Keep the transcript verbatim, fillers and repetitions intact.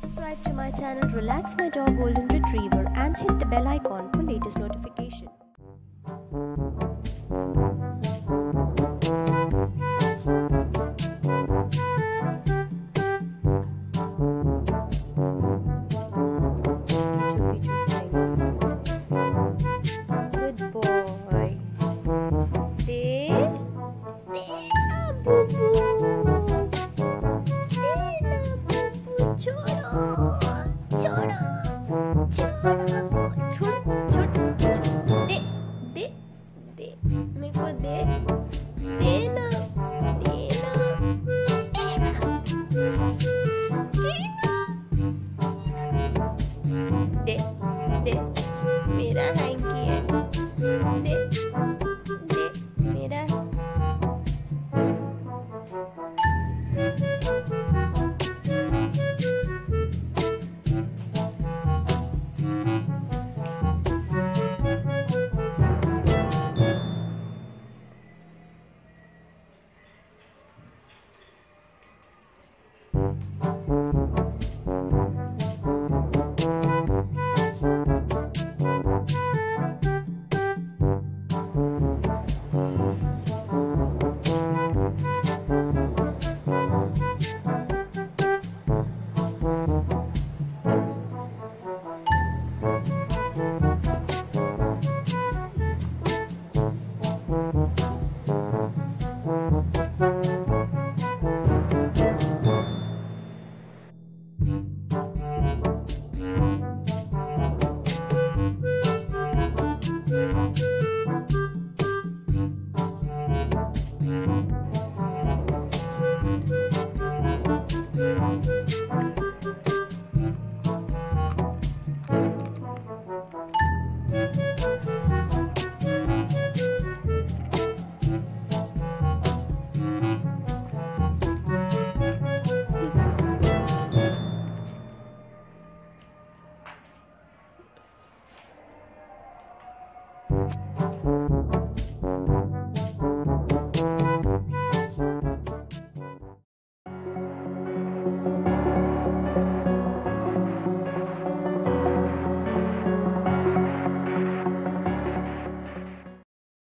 subscribe to my channel Relax My Dog Golden Retriever and hit the bell icon for latest notification. Good boy. There. There, boo boo. There, boo boo. Cholo.